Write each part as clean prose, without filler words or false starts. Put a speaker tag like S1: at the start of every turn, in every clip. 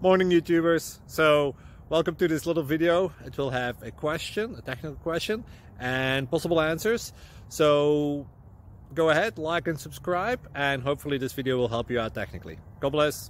S1: Morning YouTubers. So welcome to this little video. It will have a question, a technical question, and possible answers. So go ahead, like and subscribe, and hopefully this video will help you out technically. God bless.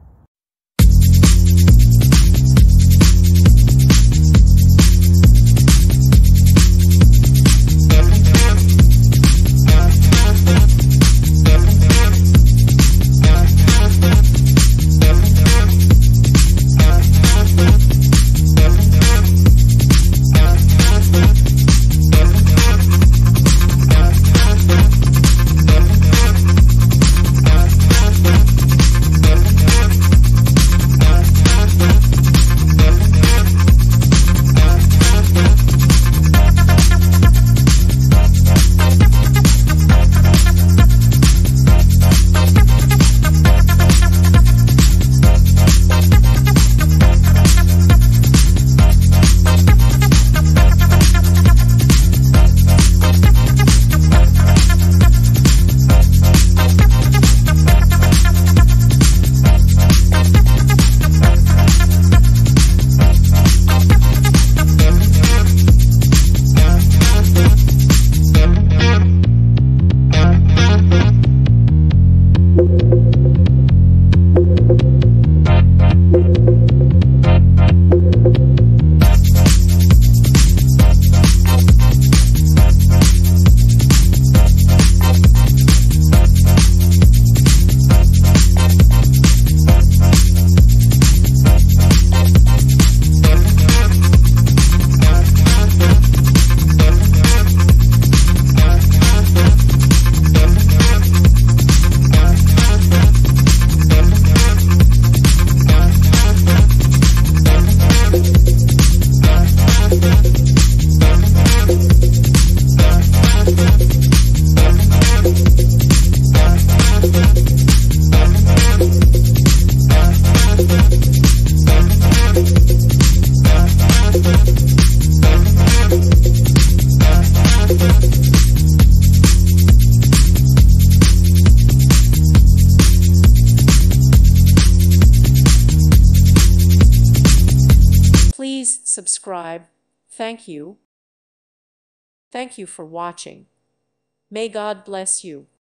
S2: Please subscribe. Thank you. Thank you for watching. May God bless you.